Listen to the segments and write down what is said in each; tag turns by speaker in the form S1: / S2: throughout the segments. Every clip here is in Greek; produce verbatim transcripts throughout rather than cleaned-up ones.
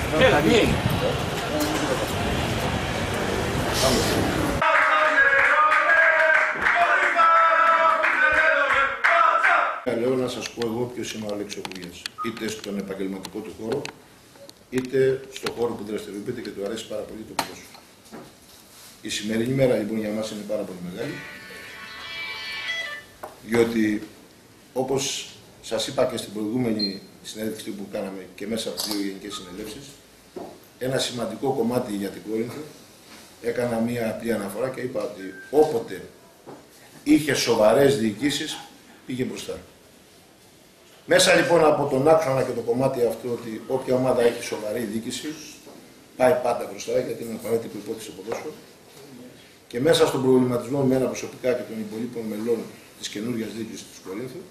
S1: Έλα, τι έγινε.
S2: Λέω να σας πω εγώ ποιος είναι ο Αλέξης Κουγιάς. Είτε στον επαγγελματικό του χώρο, είτε στον χώρο που δραστηριοποιείται και του αρέσει πάρα πολύ το ποδόσφαιρο. Η σημερινή μέρα λοιπόν για μας είναι πάρα πολύ μεγάλη, διότι όπως σας είπα και στην προηγούμενη συνέντευξη που κάναμε και μέσα από δύο γενικές συνελεύσεις, ένα σημαντικό κομμάτι για την Κόρινθο, έκανα μία απλή αναφορά και είπα ότι όποτε είχε σοβαρές διοικήσεις, πήγε μπροστά. Μέσα λοιπόν από τον άξονα και το κομμάτι αυτό ότι όποια ομάδα έχει σοβαρή διοίκηση, πάει πάντα μπροστά, γιατί είναι απαραίτητη προϋπόθεση στο ποδόσφαιρο. Και μέσα στον προβληματισμό με ένα προσωπικά και των υπολείπων μελών της καινούργιας διοίκησης του Κορίνθου,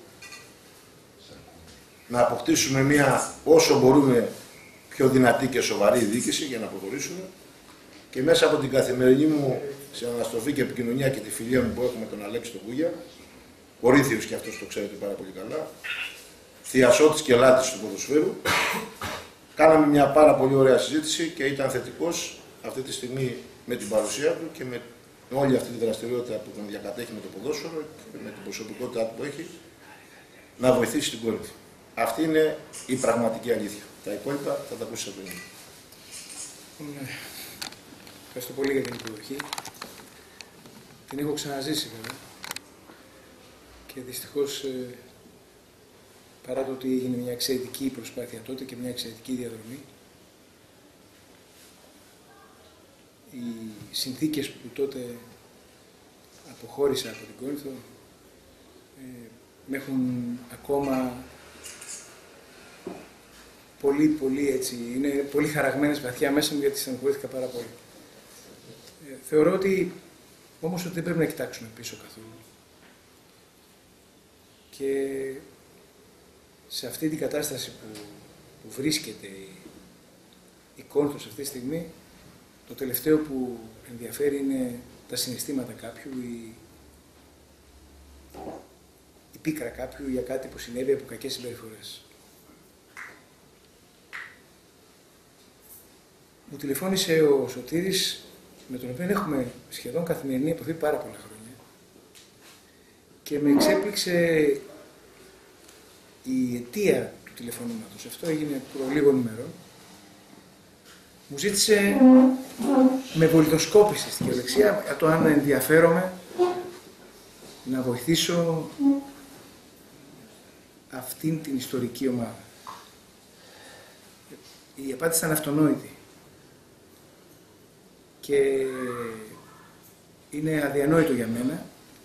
S2: να αποκτήσουμε μια όσο μπορούμε πιο δυνατή και σοβαρή διοίκηση για να προχωρήσουμε, και μέσα από την καθημερινή μου συναναστροφή και επικοινωνία και τη φιλία μου που έχω με τον Αλέξη τον Κούγια, Κορίνθιος και αυτός το ξέρετε πάρα πολύ καλά, θειασότης και λάτης του ποδοσφαίρου, κάναμε μια πάρα πολύ ωραία συζήτηση και ήταν θετικός αυτή τη στιγμή με την παρουσία του και με όλη αυτή τη δραστηριότητα που τον διακατέχει με το ποδόσφαιρο και με την προσωπικότητα που έχει, να βοηθήσει την Κόρινθο. Αυτή είναι η πραγματική αλήθεια. Τα υπόλοιπα θα τα ακούσετε από τον
S3: Ναι. Ευχαριστώ πολύ για την υποδοχή. Την έχω ξαναζήσει βέβαια. Και δυστυχώς, ε, παρά το ότι έγινε μια εξαιρετική προσπάθεια τότε και μια εξαιρετική διαδρομή, οι συνθήκες που τότε αποχώρησα από την Κόρινθο ε, με έχουν ακόμα πολύ, πολύ έτσι, είναι πολύ χαραγμένες βαθιά μέσα μου, γιατί στενοχωρήθηκα πάρα πολύ. Ε, θεωρώ ότι όμως ότι δεν πρέπει να κοιτάξουμε πίσω καθόλου. Και σε αυτή την κατάσταση που, που βρίσκεται η, η Κόρινθος αυτή τη στιγμή, το τελευταίο που ενδιαφέρει είναι τα συναισθήματα κάποιου, η, η πίκρα κάποιου για κάτι που συνέβη από κακές συμπεριφορές. Μου τηλεφώνησε ο Σωτήρης, με τον οποίο έχουμε σχεδόν καθημερινή επαφή πάρα πολλά χρόνια, και με εξέπληξε η αιτία του τηλεφωνήματος. Αυτό έγινε προ λίγων ημερών. Μου ζήτησε, με βολιδοσκόπηση στην κυριολεξία, το αν ενδιαφέρομαι να βοηθήσω αυτήν την ιστορική ομάδα. Η απάντηση ήταν αυτονόητη. Και είναι αδιανόητο για μένα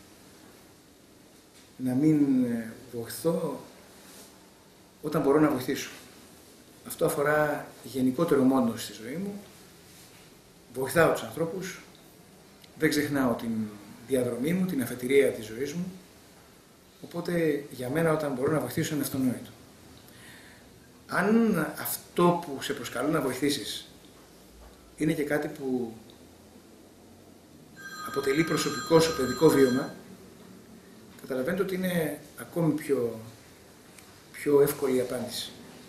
S3: να μην βοηθώ όταν μπορώ να βοηθήσω. Αυτό αφορά γενικότερο μόνο στη ζωή μου. Βοηθάω τους ανθρώπους, δεν ξεχνάω την διαδρομή μου, την αφετηρία της ζωής μου. Οπότε για μένα όταν μπορώ να βοηθήσω είναι αυτονόητο. Αν αυτό που σε προσκαλούν να βοηθήσεις είναι και κάτι που αποτελεί προσωπικό σου παιδικό βίωμα, καταλαβαίνετε ότι είναι ακόμη πιο, πιο εύκολη η απάντηση.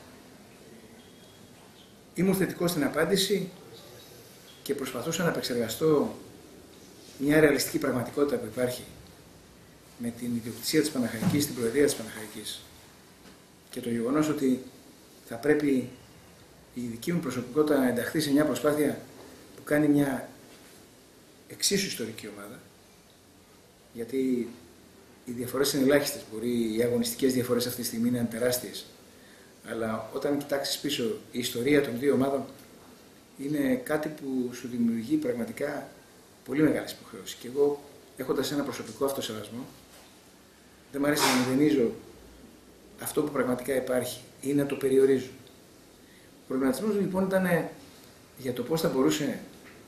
S3: Ήμουν θετικός στην απάντηση και προσπαθούσα να επεξεργαστώ μια ρεαλιστική πραγματικότητα που υπάρχει με την ιδιοκτησία της Παναχαϊκής, την προεδρία της Παναχαϊκής, και το γεγονός ότι θα πρέπει η δική μου προσωπικότητα να ενταχθεί σε μια προσπάθεια που κάνει μια εξίσου ιστορική ομάδα, γιατί οι διαφορές είναι ελάχιστες, μπορεί οι αγωνιστικές διαφορές αυτή τη στιγμή να είναι τεράστιες, αλλά όταν κοιτάξεις πίσω, η ιστορία των δύο ομάδων είναι κάτι που σου δημιουργεί πραγματικά πολύ μεγάλες υποχρεώσεις. Και εγώ, έχοντας ένα προσωπικό αυτοσεβασμό, δεν μου αρέσει να μηδενίζω αυτό που πραγματικά υπάρχει ή να το περιορίζω. Ο προβληματισμός λοιπόν ήταν για το πώς θα μπορούσε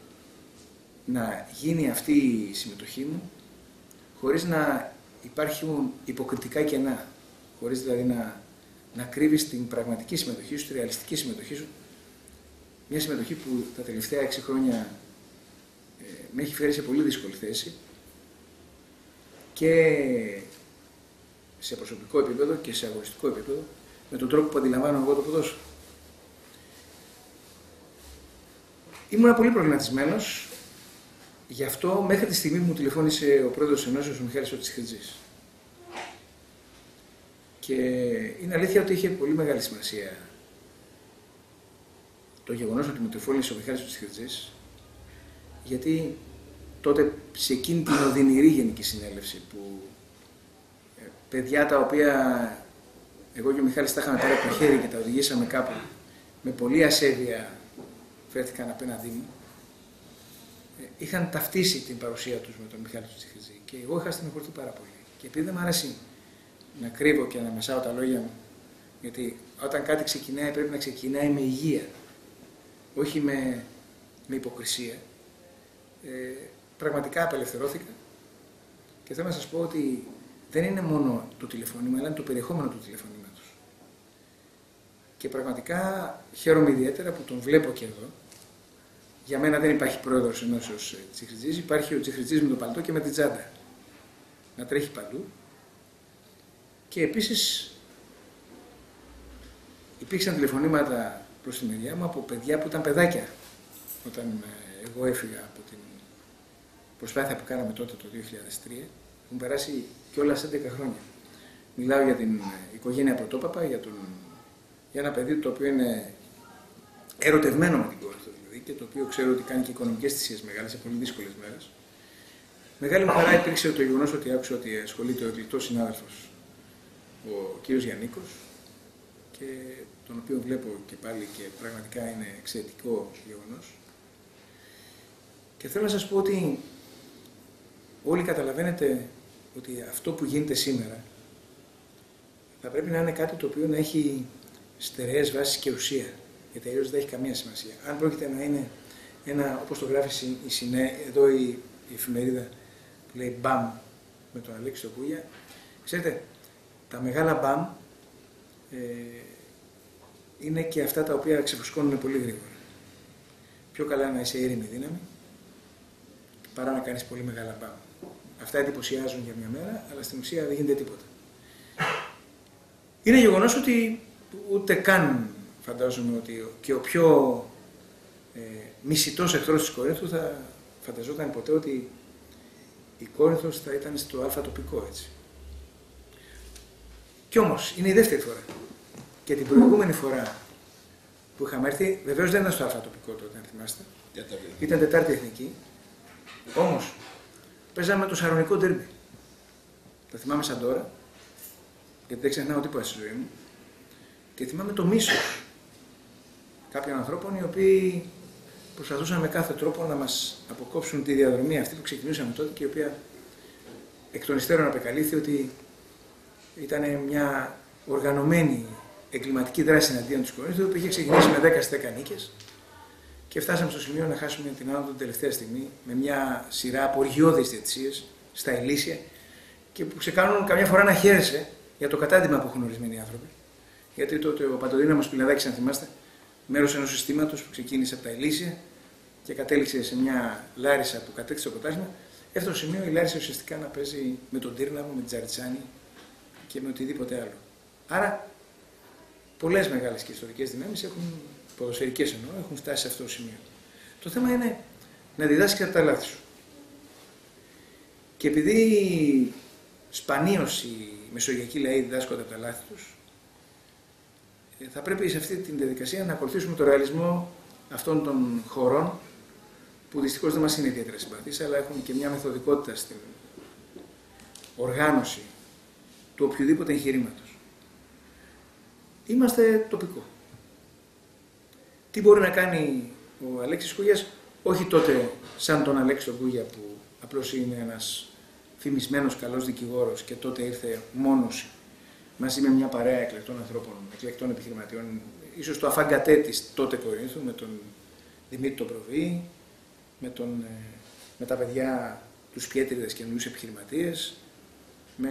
S3: να γίνει αυτή η συμμετοχή μου χωρίς να υπάρχουν υποκριτικά κενά, χωρίς δηλαδή να, να κρύβεις την πραγματική συμμετοχή σου, τη ρεαλιστική συμμετοχή σου, μια συμμετοχή που τα τελευταία έξι χρόνια ε, με έχει φέρει σε πολύ δύσκολη θέση και σε προσωπικό επίπεδο και σε αγωνιστικό επίπεδο, με τον τρόπο που αντιλαμβάνω εγώ το ποδόσφαιρο. Ήμουν πολύ προβληματισμένος, γι' αυτό μέχρι τη στιγμή που μου τηλεφώνησε ο πρόεδρος της Ενώσεως, ο Μιχάλης ο Τσιχριτζής. Και είναι αλήθεια ότι είχε πολύ μεγάλη σημασία το γεγονός ότι μου τηλεφώνησε ο Μιχάλης ο Τσιχριτζής, γιατί τότε σε εκείνη την οδυνηρή Γενική Συνέλευση που ε, παιδιά τα οποία εγώ και ο Μιχάλης τα είχαμε πάρει από το χέρι και τα οδηγήσαμε κάπου με πολλή ασέβεια φέρθηκαν απέναντί μου, ε, είχαν ταυτίσει την παρουσία τους με τον Μιχάλη του Τσιχριτζή και εγώ είχα στενοχωρηθεί πάρα πολύ. Και επειδή δεν μου αρέσει να κρύβω και να μεσάω τα λόγια μου, γιατί όταν κάτι ξεκινάει πρέπει να ξεκινάει με υγεία, όχι με, με υποκρισία, ε, πραγματικά απελευθερώθηκα και θέλω να σας πω ότι δεν είναι μόνο το τηλεφώνημα, αλλά είναι το περιεχόμενο του τηλεφωνήματος. Και πραγματικά χαίρομαι ιδιαίτερα που τον βλέπω και εδώ. Για μένα δεν υπάρχει πρόεδρος Ενώσεως Τσιχριτζής, υπάρχει ο Τσιχριτζής με το παλτό και με την τσάντα. Να τρέχει παντού. Και επίσης υπήρξαν τηλεφωνήματα προς τη μεριά μου από παιδιά που ήταν παιδάκια όταν εγώ έφυγα από την προσπάθεια που κάναμε τότε το δύο χιλιάδες τρία. Έχουν περάσει κιόλας έντεκα χρόνια. Μιλάω για την οικογένεια Πρωτόπαπα, για, τον, για ένα παιδί το οποίο είναι ερωτευμένο με την κόρη του δηλαδή, και το οποίο ξέρω ότι κάνει και οικονομικές θυσίες μεγάλες σε πολύ δύσκολες μέρες. Μεγάλη μου χαρά υπήρξε το γεγονός ότι άκουσα ότι ασχολείται ο εκλεκτός συνάδελφος ο κύριος Γιαννίκος, και τον οποίο βλέπω και πάλι και πραγματικά είναι εξαιρετικό γεγονός. Και θέλω να σας πω ότι όλοι καταλαβαίνετε ότι αυτό που γίνεται σήμερα θα πρέπει να είναι κάτι το οποίο να έχει στερεές βάσεις και ουσία, γιατί αλλιώς δεν έχει καμία σημασία. Αν πρόκειται να είναι ένα, όπως το γράφει η Συνέ, εδώ η, η εφημερίδα που λέει μπαμ με τον Αλέξη τον Κούγια, ξέρετε, τα μεγάλα μπαμ ε, είναι και αυτά τα οποία ξεφουσκώνουν πολύ γρήγορα. Πιο καλά να είσαι ήρεμη δύναμη παρά να κάνεις πολύ μεγάλα μπαμ. Αυτά εντυπωσιάζουν για μια μέρα, αλλά στην ουσία δεν γίνεται τίποτα. Είναι γεγονός ότι ούτε καν φαντάζομαι ότι και ο πιο ε, μισητός εχθρός της Κορίνθου θα φανταζόταν ποτέ ότι η Κόρινθος θα ήταν στο α τοπικό, έτσι. Κι όμως είναι η δεύτερη φορά. Και την προηγούμενη φορά που είχαμε έρθει, βεβαίως δεν ήταν στο α τοπικό τότε, αν θυμάστε. Ήταν Τετάρτη Εθνική. Όμως παίζαμε το σαρονικό ντέρμπι. Το θυμάμαι σαν τώρα, γιατί δεν ξεχνάω τίποτα στη ζωή μου. Και θυμάμαι το μίσος κάποιων ανθρώπων οι οποίοι προσπαθούσαν με κάθε τρόπο να μας αποκόψουν τη διαδρομή αυτή που ξεκινούσαμε τότε και η οποία εκ των υστέρων απεκαλύφθη ότι ήταν μια οργανωμένη εγκληματική δράση εναντίον της Κορίνθου που είχε ξεκινήσει με δέκα στις δέκα νίκες και φτάσαμε στο σημείο να χάσουμε την άνοδο την τελευταία στιγμή με μια σειρά από οργιώδεις διαιτησίες στα Ηλίσια και που σε κάνουν καμιά φορά να χαίρεσαι για το κατάντημα που έχουν ορισμένοι άνθρωποι. Γιατί τότε ο Παντοδύναμος Πιλαδάκης, αν θυμάστε, μέρος ενός συστήματος που ξεκίνησε από τα Ηλίσια και κατέληξε σε μια Λάρισα που κατέκτησε το ποτάσμα, έφτασε στο σημείο η Λάρισα ουσιαστικά να παίζει με τον Τύρναβο, με την Τζαριτσάνη και με οτιδήποτε άλλο. Άρα, πολλές μεγάλες και ιστορικές δυνάμεις έχουν, ποδοσφαιρικές εννοώ, έχουν φτάσει σε αυτό το σημείο. Το θέμα είναι να διδάσκεις από τα λάθη σου. Και επειδή σπανίως οι μεσογειακοί λαοί διδάσκονται από τα λάθη τους, θα πρέπει σε αυτή τη διαδικασία να ακολουθήσουμε το ρεαλισμό αυτών των χωρών που δυστυχώς δεν μας είναι ιδιαίτερα συμπαθείς, αλλά έχουν και μια μεθοδικότητα στην οργάνωση του οποιοδήποτε εγχειρήματος. Είμαστε τοπικό. Τι μπορεί να κάνει ο Αλέξης Κούγιας, όχι τότε σαν τον Αλέξη τον Κούγια που απλώς είναι ένας φημισμένος καλός δικηγόρος και τότε ήρθε μόνος μαζί με μια παρέα εκλεκτών ανθρώπων, εκλεκτών επιχειρηματιών, ίσως το αφαγκατέ της τότε Κορίνθου, με τον Δημήτρη τον Προβή, με, τον, με τα παιδιά τους Πιέτριδες και καινούριους επιχειρηματίες, με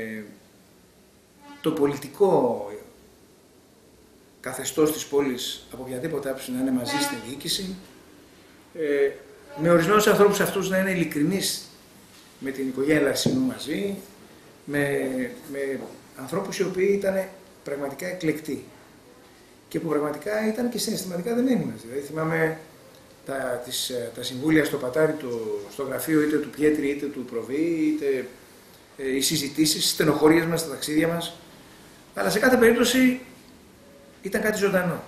S3: το πολιτικό καθεστώς της πόλης από οποιαδήποτε άποψη να είναι μαζί στην διοίκηση, ε, με ορισμένους ανθρώπους αυτούς να είναι ειλικρινείς με την οικογένεια Λαρσινού μαζί, με, με ανθρώπους οι οποίοι ήταν πραγματικά εκλεκτοί και που πραγματικά ήταν και συναισθηματικά δεμένοι μαζί. Δηλαδή θυμάμαι τα, τις, τα συμβούλια στο πατάρι, το, στο γραφείο είτε του Πιέτρη είτε του Προβή, είτε ε, οι συζητήσεις, οι στενοχωρίες μας, τα ταξίδια μας. Αλλά σε κάθε περίπτωση ήταν κάτι ζωντανό.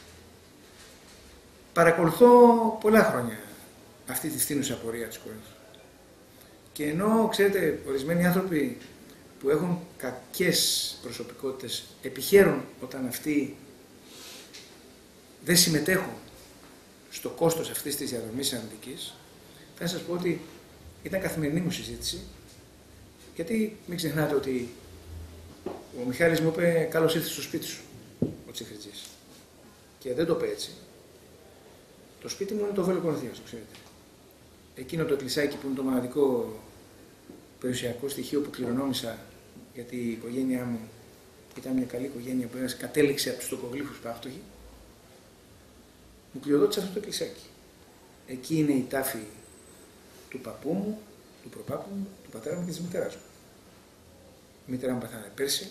S3: Παρακολουθώ πολλά χρόνια αυτή τη φθήνουσα πορεία της Κορίνθου. Και ενώ, ξέρετε, ορισμένοι άνθρωποι που έχουν κακές προσωπικότητες επιχαίρουν όταν αυτοί δεν συμμετέχουν στο κόστος αυτής της διαδρομής αρνητικής, θα σας πω ότι ήταν καθημερινή μου συζήτηση, γιατί μην ξεχνάτε ότι ο Μιχάλης μου είπε «Καλώς ήρθες στο σπίτι σου», ο Τσιφριτζής. Και δεν το είπε έτσι. Το σπίτι μου είναι το Βέλο Κορινθίας, το ξέρετε. Εκείνο το εκκλησάκι που είναι το μοναδικό περιουσιακό στοιχείο που κληρονόμησα, γιατί η οικογένειά μου ήταν μια καλή οικογένεια που κατέληξε από τους τοκογλύφους πάυτοχοι, μου κληροδότησε αυτό το εκκλησάκι. Εκεί είναι η τάφη του παππού μου, του προπάπου μου, του πατέρα μου και της μητέρας μου. Η μητέρα μου παθάνε πέρσι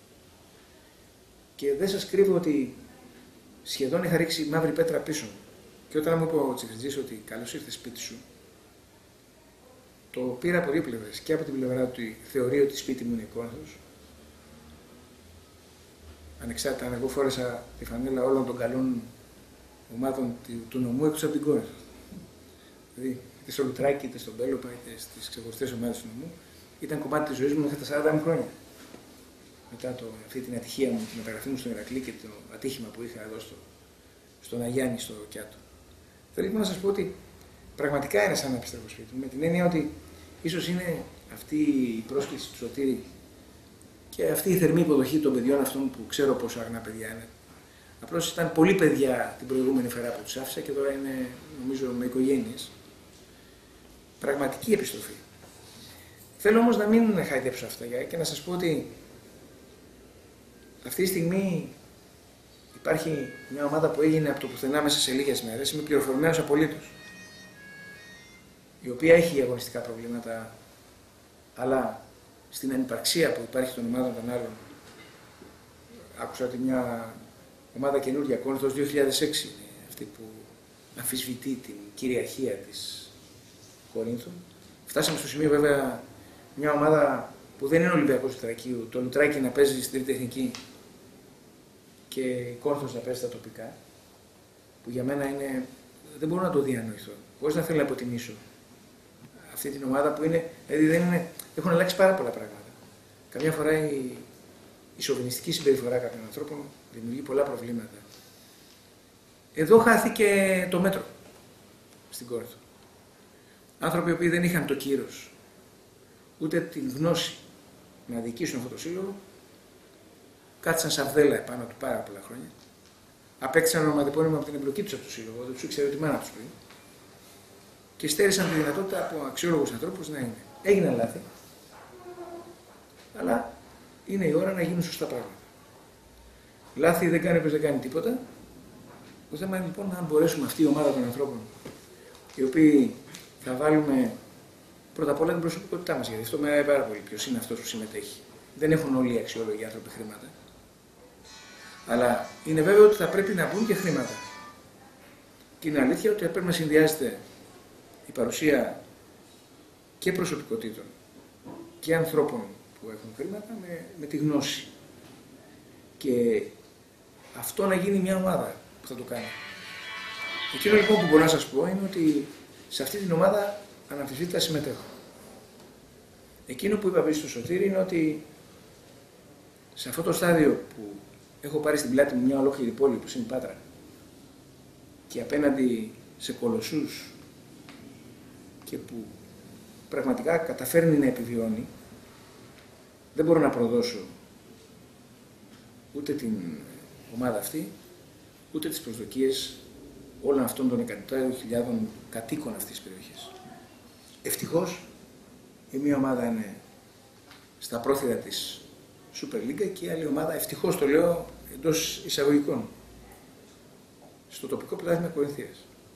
S3: και δεν σας κρύβω ότι σχεδόν είχα ρίξει μαύρη πέτρα πίσω. Και όταν μου είπε ο Τσιφριτζής ότι καλώς ήρθες σπίτι σου, το πήρα από δύο πλευρές. Και από την πλευρά του θεωρεί ότι σπίτι μου είναι η Κόρινθος. Ανεξάρτητα αν εγώ φόρεσα τη φανέλα όλων των καλών ομάδων του νομού έξω από την Κόρινθο. Δηλαδή, είτε στο Λουτράκι, είτε στον Πέλοπα, είτε στις ξεχωριστές ομάδες του νομού, ήταν κομμάτι της ζωής μου μέχρι τα σαράντα μου χρόνια. Μετά το, αυτή την ατυχία μου, την μεταγραφή μου στον Ηρακλή και το ατύχημα που είχα εδώ στο, στον Αγιάννη, στο Κιάτο. Θέλω λοιπόν να σας πω ότι πραγματικά είναι σαν να επιστρέφω σπίτι μου, με την έννοια ότι ίσως είναι αυτή η πρόσκληση του Σωτήρη και αυτή η θερμή υποδοχή των παιδιών αυτών που ξέρω πόσο αγνά παιδιά είναι. Απλώς ήταν πολλοί παιδιά την προηγούμενη φορά που τους άφησα και τώρα είναι, νομίζω, με οικογένειες. Πραγματική επιστροφή. Θέλω όμως να μην χαϊδέψω αυτά και να σας πω ότι αυτή τη στιγμή υπάρχει μια ομάδα που έγινε από το πουθενά μέσα σε λίγες μέρες, είμαι πληροφορημένος απολύτως, η οποία έχει αγωνιστικά προβλήματα, αλλά στην ανυπαρξία που υπάρχει των ομάδων των άλλων, άκουσα ότι μια ομάδα καινούργια, Κόρινθος δύο χιλιάδες έξι, είναι αυτή που αμφισβητεί την κυριαρχία της Κορίνθου. Φτάσαμε στο σημείο βέβαια μια ομάδα που δεν είναι ο Ολυμπιακός του Θρακείου, το Λουτράκι να παίζει στην τρίτη εθνική και η Κόρινθος να παίζει στα τοπικά, που για μένα είναι, δεν μπορώ να το διανοηθώ, χωρίς να θέλω να υποτιμήσω αυτή την ομάδα που είναι, δηλαδή δεν είναι, έχουν αλλάξει πάρα πολλά πράγματα. Καμιά φορά η, η σοβινιστική συμπεριφορά κάποιων ανθρώπων δημιουργεί πολλά προβλήματα. Εδώ χάθηκε το μέτρο στην Κόρινθο. Άνθρωποι που δεν είχαν το κύρος, ούτε την γνώση να διοικήσουν αυτό το σύλλογο, κάθισαν σαν βδέλα επάνω του πάρα πολλά χρόνια. Απέκτησαν ονοματεπώνυμα από την εμπλοκή του από το σύλλογο, δεν του ήξερε τη μάνα του πριν. Και στέρισαν τη δυνατότητα από αξιόλογους ανθρώπους να είναι. Έγιναν λάθη, αλλά είναι η ώρα να γίνουν σωστά πράγματα. Λάθη δεν κάνει όποιος δεν κάνει τίποτα. Το θέμα είναι λοιπόν να μπορέσουμε αυτή η ομάδα των ανθρώπων, οι οποίοι θα βάλουμε πρώτα απ' όλα την προσωπικότητά μας, γιατί αυτό με αρέσει πάρα πολύ. Ποιος είναι αυτός που συμμετέχει. Δεν έχουν όλοι οι αξιόλογοι άνθρωποι χρήματα. Αλλά είναι βέβαιο ότι θα πρέπει να μπουν και χρήματα. Και είναι αλήθεια ότι πρέπει να συνδυάζεται η παρουσία και προσωπικότητων και ανθρώπων που έχουν χρήματα με, με τη γνώση. Και αυτό να γίνει μια ομάδα που θα το κάνει. Εκείνο λοιπόν που μπορώ να σας πω είναι ότι σε αυτή την ομάδα αναμφισβήτητα συμμετέχω. Εκείνο που είπα πίσω στο Σωτήρη είναι ότι σε αυτό το στάδιο που έχω πάρει στην πλάτη μου μια ολόκληρη πόλη που είναι η Πάτρα και απέναντι σε κολοσσούς και που πραγματικά καταφέρνει να επιβιώνει, δεν μπορώ να προδώσω ούτε την ομάδα αυτή, ούτε τις προσδοκίες όλων αυτών των εκατοντάδων χιλιάδων κατοίκων αυτής της περιοχής. Ευτυχώς η μία ομάδα είναι στα πρόθυρα της Super League και η άλλη ομάδα, ευτυχώς το λέω εντός εισαγωγικών, στο τοπικό πρωτάθλημα Κορινθίας.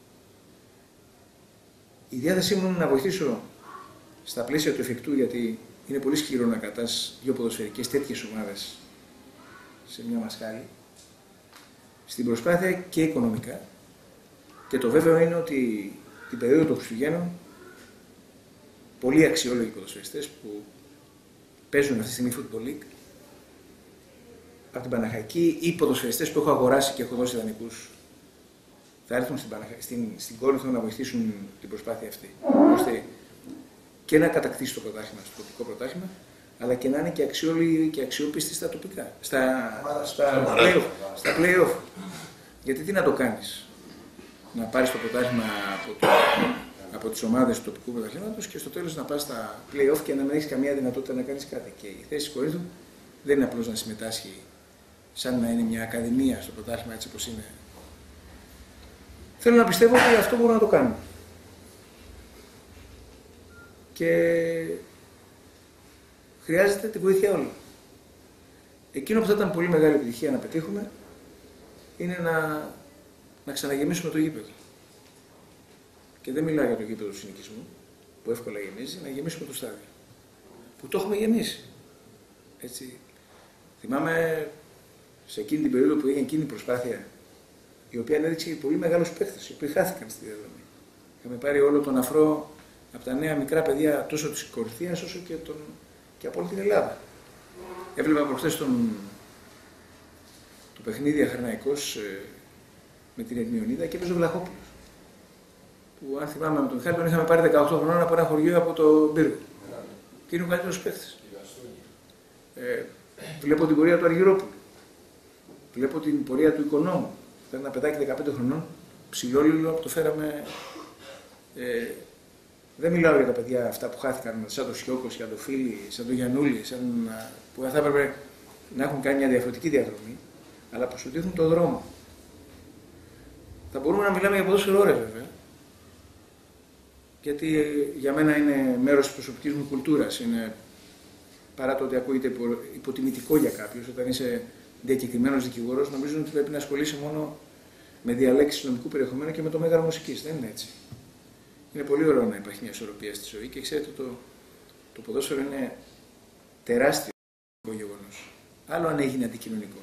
S3: Η διάθεσή μου είναι να βοηθήσω στα πλαίσια του εφικτού, γιατί είναι πολύ σκληρό να κρατάς δύο ποδοσφαιρικές τέτοιες ομάδες σε μια μασχάλη, στην προσπάθεια και οικονομικά Και το βέβαιο είναι ότι την περίοδο των Χριστουγέννων πολλοί αξιόλογοι ποδοσφαιριστές που παίζουν αυτή τη στιγμή Football League από την Παναχαϊκή ή ποδοσφαιριστές που έχω αγοράσει και έχω δώσει δανεικούς θα έρθουν στην, Παναχα... στην... στην Κόρινθο να βοηθήσουν την προσπάθεια αυτή. Ώστε και να κατακτήσει το πρωτάθλημα, στο τοπικό πρωτάθλημα, αλλά και να είναι και αξιόλογοι και αξιόπιστοι στα τοπικά, στα, στα, play-off, στα play-off. Γιατί τι να το κάνεις, να πάρεις το πρωτάθλημα από, το... από τις ομάδες του τοπικού πρωταθλήματος και στο τέλος να πας στα play-off και να μην έχεις καμία δυνατότητα να κάνεις κάτι. Και η θέση της Κορίνθου δεν είναι απλώς να συμμετάσχει σαν να είναι μια ακαδημία στο πρωτάθλημα έτσι όπως είναι. Θέλω να πιστεύω ότι αυτό μπορούμε να το κάνουμε. Και χρειάζεται τη βοήθεια όλων. Εκείνο που θα ήταν πολύ μεγάλη επιτυχία να πετύχουμε είναι να, να ξαναγεμίσουμε το γήπεδο. Και δεν μιλάω για το γήπεδο του συνοικισμού, που εύκολα γεμίζει, να γεμίσουμε το στάδιο. Που το έχουμε γεμίσει. Έτσι. Θυμάμαι σε εκείνη την περίοδο που έγινε εκείνη η προσπάθεια, η οποία ανέδειξε πολύ μεγάλους παίκτες, οι οποίοι χάθηκαν στη διαδρομή. Είχαμε πάρει όλο τον αφρό από τα νέα μικρά παιδιά τόσο της Κορινθίας όσο και, τον... και από όλη την Ελλάδα. Έβλεπα προχθές τον... το παιχνίδι Αχρηναϊκός ε, με την Ερμιονίδα και έπαιζε ο Βλαχόπουλος. Που αν θυμάμαι με τον Μιχάλη τον είχαμε πάρει δεκαοκτώ χρονών από ένα χωριό από το Πύργο. Και είναι ο καλύτερος παίκτης. Ε, βλέπω την πορεία του Αργυρόπουλου. Βλέπω την πορεία του Οικονόμου. Ήταν ένα παιδάκι δεκαπέντε χρονών, ψηλόλιλο, το φέραμε. Ε, δεν μιλάω για τα παιδιά αυτά που χάθηκαν, σαν το Σιώκο, σαν το Φίλι, σαν το Γιαννούλη, σαν, που θα έπρεπε να έχουν κάνει μια διαφορετική διαδρομή, αλλά που σου δείχνουν τον δρόμο. Θα μπορούμε να μιλάμε για ποδόσφαιρο ώρες βέβαια, γιατί για μένα είναι μέρος της προσωπικής μου κουλτούρας. Είναι, παρά το ότι ακούγεται υποτιμητικό για κάποιους, όταν είσαι διακεκριμένος δικηγόρος, νομίζω ότι πρέπει να ασχολείσαι μόνο με διαλέξεις νομικού περιεχομένου και με το μέγαρο μουσικής. Δεν είναι έτσι. Είναι πολύ ωραίο να υπάρχει μια ισορροπία στη ζωή και ξέρετε το, το ποδόσφαιρο είναι τεράστιο γεγονός. Άλλο αν έγινε αντικοινωνικό.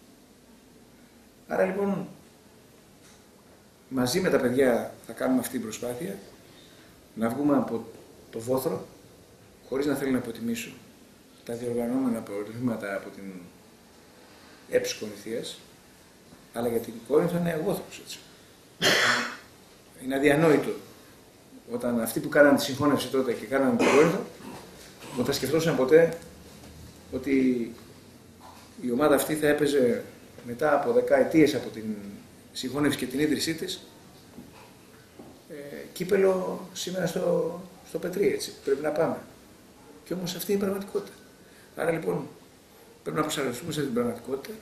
S3: Άρα λοιπόν μαζί με τα παιδιά θα κάνουμε αυτή την προσπάθεια να βγούμε από το βόθρο χωρίς να θέλω να υποτιμήσω τα διοργανώμενα προβλήματα από την έψη Κορινθίας, αλλά για την Κόρινθο είναι αγώθρος έτσι. Είναι αδιανόητο όταν αυτοί που κάνανε τη συγχώνευση τότε και κάνανε την Κόρινθο, δεν θα σκεφτόσαν ποτέ ότι η ομάδα αυτή θα έπαιζε μετά από δεκαετίες από την συγχώνευση και την ίδρυσή της ε, κύπελο σήμερα στο, στο Πετρί, έτσι, πρέπει να πάμε. Και όμως αυτή είναι η πραγματικότητα. Άρα λοιπόν πρέπει να προσαρμοστούμε σε αυτή την πραγματικότητα,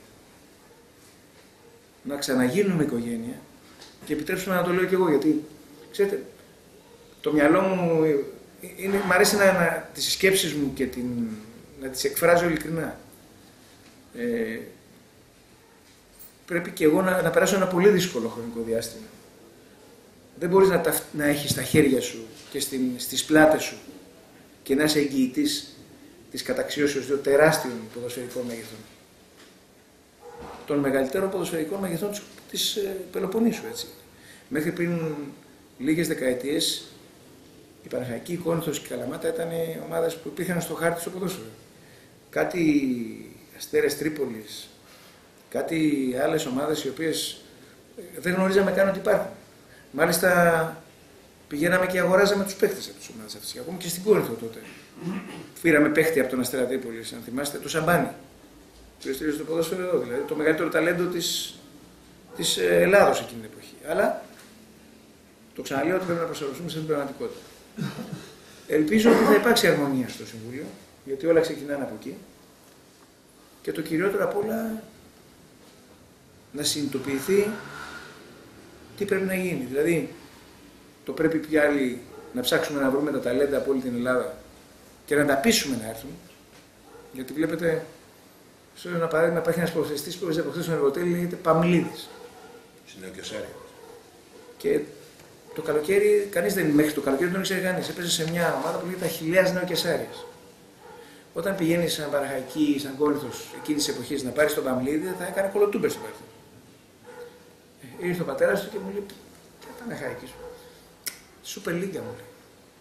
S3: να ξαναγίνουμε οικογένεια και επιτρέψουμε να το λέω κι εγώ, γιατί ξέρετε, το μυαλό μου είναι, μ' αρέσει να, να, τις σκέψεις μου και την, να τις εκφράζω ειλικρινά. Ε, πρέπει και εγώ να, να περάσω ένα πολύ δύσκολο χρονικό διάστημα. Δεν μπορείς να, τα, να έχεις στα χέρια σου και στην, στις πλάτες σου και να είσαι εγγυητής της καταξιώσεως δύο τεράστιων ποδοσφαιρικών μεγεθών. Των μεγαλύτερων ποδοσφαιρικών μεγεθών της, της ε, Πελοποννήσου, έτσι. Μέχρι πριν λίγες δεκαετίες η Παναχαϊκή, η Κόρινθος και η Καλαμάτα ήταν ομάδες που υπήρχαν στο χάρτη στο ποδόσφαιρο. Κάτι Αστέρες Τρίπολης, κάτι άλλες ομάδες οι οποίες δεν γνωρίζαμε καν ότι υπάρχουν. Μάλιστα πηγαίναμε και αγοράζαμε τους παίχτες από τις ομάδες αυτές. Ακόμα και στην Κόρινθο τότε. Πήραμε παίχτη από τον Αστέρα Τρίπολης, αν θυμάστε, το Σαμπάνι. Το στήριζε το ποδόσφαιρο εδώ, δηλαδή το μεγαλύτερο ταλέντο της, της Ελλάδος εκείνη την εποχή. Αλλά το ξαναλέω ότι πρέπει να προσαρμοστούμε σε την πραγματικότητα. Ελπίζω ότι θα υπάρξει αρμονία στο Συμβούλιο, γιατί όλα ξεκινάνε από εκεί. Και το κυριότερο απ' όλα να συνειδητοποιηθεί τι πρέπει να γίνει. Δηλαδή, το πρέπει πια άλλοι να ψάξουμε να βρούμε τα ταλέντα από όλη την Ελλάδα και να τα πείσουμε να έρθουν. Γιατί βλέπετε, σε ένα παράδειγμα, υπάρχει ένας ποδοσφαιριστής που έπαιζε από χθες στον Εργοτέλη, λέγεται Παμλίδης.
S2: Στην Νεοκεσάρια.
S3: Και το καλοκαίρι, κανείς δεν, μέχρι το καλοκαίρι δεν ήξερε κανείς. Έπαιζε σε μια ομάδα που λέγεται Αχιλλέας Νεοκεσάριας. Όταν πηγαίνει σαν Παναχαϊκή ή σαν Κόρινθος εκείνη τη εποχή να πάρει τον Παμλίδη, θα έκανε κολοτούμπερ στο παρελθόν. Ήρθε ο πατέρας του και μου λέει: Και Παναχαϊκής. Σούπερ Λίγκα μου λέει.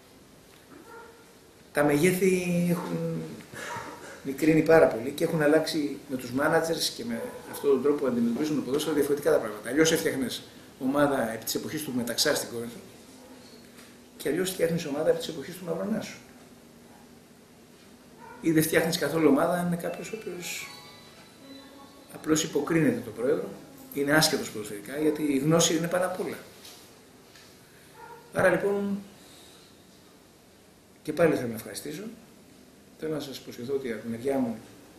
S3: Τα μεγέθη έχουν μικρύνει πάρα πολύ και έχουν αλλάξει με τους managers και με αυτόν τον τρόπο που αντιμετωπίζουν το ποδόσφαιρο διαφορετικά τα πράγματα. Αλλιώς έφτιαχνες ομάδα επί της εποχής του Μεταξά στην Κόρινθο και αλλιώς φτιάχνεις ομάδα επί της εποχής του Μαυρονάσου. Ή δεν φτιάχνεις καθόλου ομάδα αν είναι κάποιος ο οποίος απλώς υποκρίνεται τον πρόεδρο, είναι άσχετος ποδοσφαιρικά, γιατί η γνώση είναι πάνω απ' όλα. Άρα λοιπόν, και πάλι θέλω να ευχαριστήσω. Θέλω να σας προσχεθώ ότι από τη μεριά μου,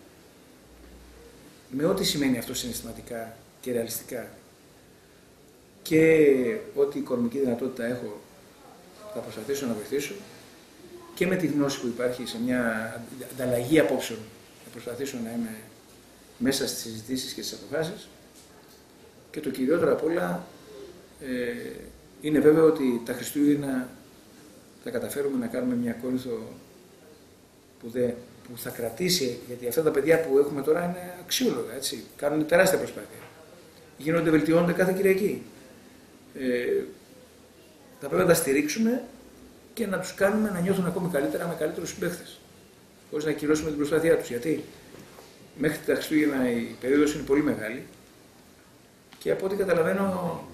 S3: με ό,τι σημαίνει αυτό συναισθηματικά και ρεαλιστικά και ό,τι οικονομική δυνατότητα έχω, θα προσπαθήσω να βοηθήσω και με τη γνώση που υπάρχει σε μια ανταλλαγή απόψεων, θα προσπαθήσω να είμαι μέσα στις συζητήσεις και στις αποφάσεις. Και το κυριότερο απ' όλα ε, είναι βέβαιο ότι τα Χριστούγεννα θα καταφέρουμε να κάνουμε μια Κόρινθο που, δε, που θα κρατήσει, γιατί αυτά τα παιδιά που έχουμε τώρα είναι αξιόλογα, έτσι, κάνουν τεράστια προσπάθεια. Γίνονται, βελτιώνονται κάθε Κυριακή. Ε, θα πρέπει να τα στηρίξουμε και να τους κάνουμε να νιώθουν ακόμη καλύτερα με καλύτερους συμπαίχτες. Χωρίς να ακυρώσουμε την προσπάθειά τους. Γιατί μέχρι τα Χριστούγεννα η περίοδος είναι πολύ μεγάλη και από ό,τι καταλαβαίνω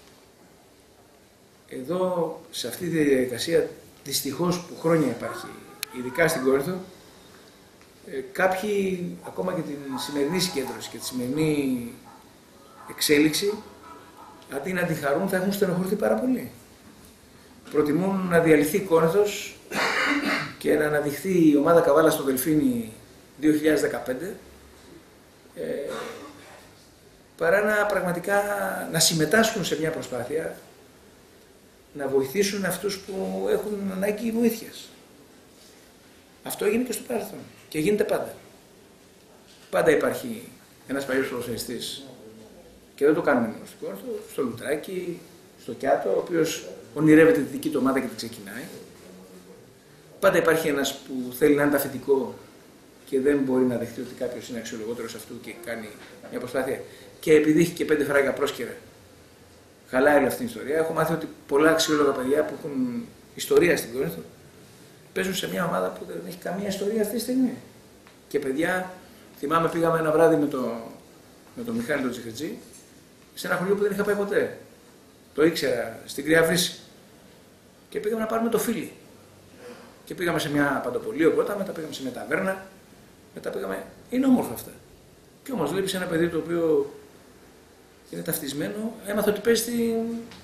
S3: εδώ σε αυτή τη διαδικασία δυστυχώς που χρόνια υπάρχει, ειδικά στην Κόρινθο, ε, κάποιοι ακόμα και την σημερινή συγκέντρωση και τη σημερινή εξέλιξη, αντί να τη χαρούν, θα έχουν στενοχωρηθεί πάρα πολύ. Προτιμούν να διαλυθεί η Κόρινθος και να αναδειχθεί η ομάδα Καβάλα στο Δελφίνι δύο χιλιάδες δεκαπέντε, ε, παρά να πραγματικά να συμμετάσχουν σε μια προσπάθεια να βοηθήσουν αυτούς που έχουν ανάγκη βοήθειας. Αυτό έγινε και στο παρελθόν και γίνεται πάντα. Πάντα υπάρχει ένας παλιός ποδοσφαιριστής και δεν το κάνουμε μόνο στην Κόρινθο, στο Λουτράκι, στο Κιάτο, ο οποίος ονειρεύεται τη δική του ομάδα και την ξεκινάει. Πάντα υπάρχει ένας που θέλει να είναι ταφητικό και δεν μπορεί να δεχτεί ότι κάποιος είναι αξιολογότερος αυτού και κάνει μια προσπάθεια. Και επειδή έχει και πέντε φράγκα πρόσκαιρα, χαλάει όλη αυτή την ιστορία. Έχω μάθει ότι πολλά αξιόλογα παιδιά που έχουν ιστορία στην Κόρινθο παίζουν σε μια ομάδα που δεν έχει καμία ιστορία αυτή τη στιγμή. Και παιδιά, θυμάμαι πήγαμε ένα βράδυ με τον με το Μιχάλη τον Τσιχριτζή σε ένα χωριό που δεν είχα πάει ποτέ. Το ήξερα στην Κρυά Βρύση. Και πήγαμε να πάρουμε το φίλι. Και πήγαμε σε μια παντοπολείο πρώτα, μετά πήγαμε σε μια ταβέρνα, μετά πήγαμε. Είναι όμορφα αυτά. Και όμως βλέπεις ένα παιδί το οποίο είναι ταυτισμένο, έμαθα ότι παίζει στην.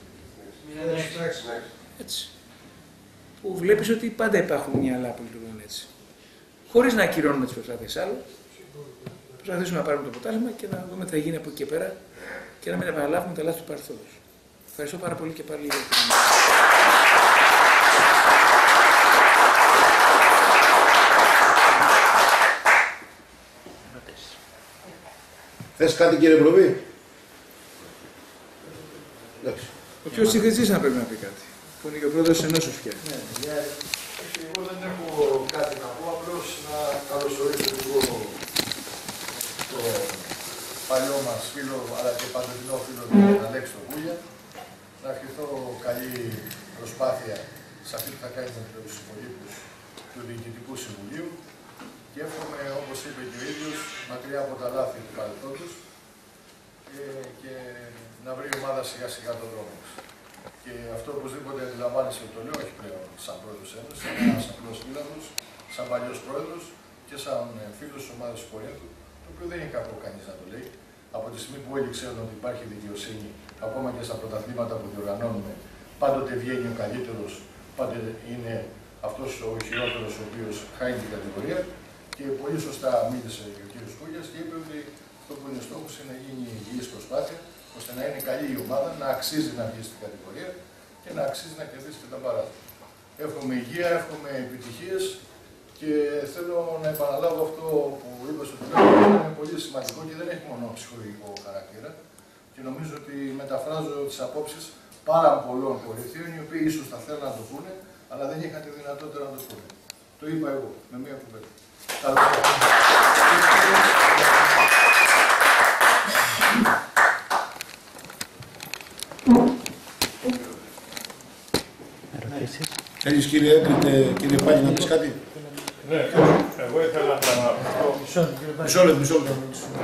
S3: Έτσι. Που βλέπεις ότι πάντα υπάρχουν μια άλλα που λειτουργούν έτσι. Χωρίς να ακυρώνουμε τις προσπάθειες άλλων, προσπαθήσουμε να πάρουμε το ποτάλημα και να δούμε τι θα γίνει από εκεί και πέρα και να μην επαναλάβουμε τα λάθη του παρελθόντος. Ευχαριστώ πάρα πολύ και πάλι για την.
S2: Θες κάτι κύριε Προβή? Εντάξει.
S3: Ο κ. Τσιχριτζής να πρέπει να πει κάτι, που είναι και ο πρόεδρος της Ενώσεως πια.
S1: Ναι, για... εγώ δεν έχω κάτι να πω, απλώς να καλωσορίσω λίγο το παλιό μας φίλο, αλλά και παντοτινό φίλο του Αλέξη τον Κούλια. Να ευχηθώ καλή προσπάθεια σε αυτή που θα κάνει με τους υπολείπους του Διοικητικού Συμβουλίου και εύχομαι, όπως είπε και ο ίδιος, μακριά από τα λάθη του παρελθόντος και, και να βρει η ομάδα σιγά σιγά τον δρόμο της. Και αυτό οπωσδήποτε αντιλαμβάνεσαι ότι το λέω, όχι πλέον σαν πρόεδρος Ένωσης, σαν ένας απλός φίλος, σαν παλιός πρόεδρος και σαν φίλος της ομάδας του Κορίνθου, το οποίο δεν είναι κακό κανείς να το λέει. Από τη στιγμή που όλοι ξέρουν ότι υπάρχει δικαιοσύνη, ακόμα και στα πρωταθλήματα που διοργανώνουμε, πάντοτε βγαίνει ο καλύτερος, πάντοτε είναι αυτός ο χειρότερος ο οποίος χάνει την κατηγορία. Και πολύ σωστά μίλησε και ο κ. Κούγιας και είπε ότι αυτό που είναι στόχος είναι να γίνει υγιής προσπάθεια, ώστε να είναι καλή η ομάδα, να αξίζει να βγει στην κατηγορία και να αξίζει να κερδίσει και τα παράθυρα. Εύχομαι υγεία, εύχομαι επιτυχίες και θέλω να επαναλάβω αυτό που είπα στο τέλος, είναι πολύ σημαντικό και δεν έχει μόνο ψυχολογικό χαρακτήρα. Και νομίζω ότι μεταφράζω τις απόψεις πάρα πολλών κορυφαίων, οι οποίοι ίσως θα θέλουν να το πούνε, αλλά δεν είχαν τη δυνατότητα να το πούνε. Το είπα εγώ, με μία κουβέντα. Καλώς.
S2: Θέλεις κύριε Έκρητε, κύριε Πάνη, να πεις κάτι?
S4: Ναι, εγώ ήθελα να πω.
S2: Μισό λεπτό, μισό λεπτό.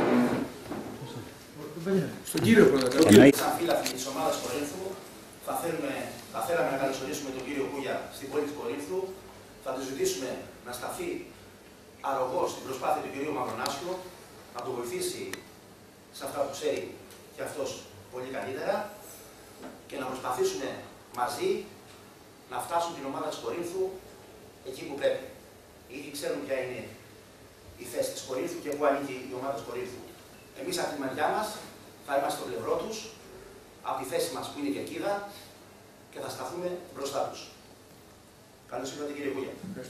S3: Στον κύριο πρώτα.
S5: Σαν φίλαθλοι της ομάδας Κορίνθου, θα, θέλουμε, θα θέλαμε να καλωσορίσουμε τον κύριο Κούγια στην πόλη της Κορίνθου. Θα του ζητήσουμε να σταθεί αρρωγός στην προσπάθεια του κυρίου Μαυρονάσιου, να τον βοηθήσει σε αυτά που ξέρει και αυτός πολύ καλύτερα και να προσπαθήσουμε μαζί να φτάσουν την ομάδα της Κορίνθου εκεί που πρέπει. Ήδη ξέρουν ποια είναι η θέση της Κορίνθου και πού ανήκει η ομάδα της Κορίνθου. Εμείς από τη μεριά μας θα είμαστε στο πλευρό τους, από τη θέση μας που είναι η κερκίδα και θα σταθούμε μπροστά τους. Καλώς ήρθατε κύριε Κούγια.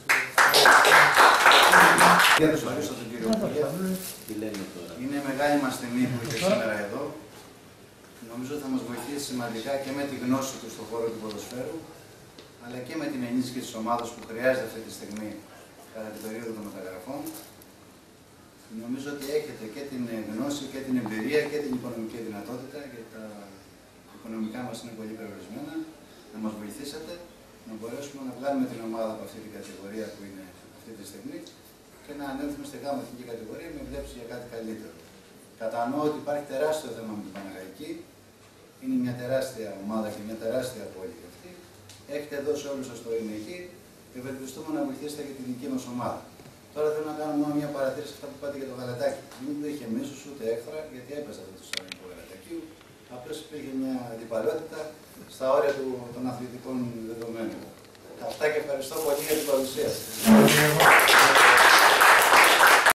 S6: Για να ευχαριστώ τον κύριο Κούγια. Είναι μεγάλη μας τιμή που είστε σήμερα εδώ. Νομίζω ότι θα μας βοηθήσει σημαντικά και με τη γνώση του στον χώρο του ποδοσφαίρου, αλλά και με την ενίσχυση της ομάδας που χρειάζεται αυτή τη στιγμή κατά την περίοδο των μεταγραφών. Νομίζω ότι έχετε και την γνώση και την εμπειρία και την οικονομική δυνατότητα, γιατί τα οικονομικά μας είναι πολύ περιορισμένα, να μας βοηθήσετε να μπορέσουμε να βγάλουμε την ομάδα από αυτή την κατηγορία που είναι αυτή τη στιγμή και να ανέλθουμε στη γάμα εθνική κατηγορία με βλέψη για κάτι καλύτερο. Κατανοώ ότι υπάρχει τεράστιο θέμα με την Παναχαϊκή. Είναι μια τεράστια ομάδα και μια τεράστια πόλη και αυτή. Έχετε δώσει όλους σας το είναι εκεί. Ευελπιστούμε να βοηθήσετε και την δική μας ομάδα. Τώρα θέλω να κάνω μόνο μια παρατήρηση αυτά που είπατε για το γαλατάκι. Δεν είχε μίσος ούτε έχθρα, γιατί έπαιζε αυτό το στάδιο του γαλατακίου. Απλώς υπήρχε μια αντιπαλότητα στα όρια του, των αθλητικών δεδομένων. Αυτά και ευχαριστώ πολύ για την παρουσία σας.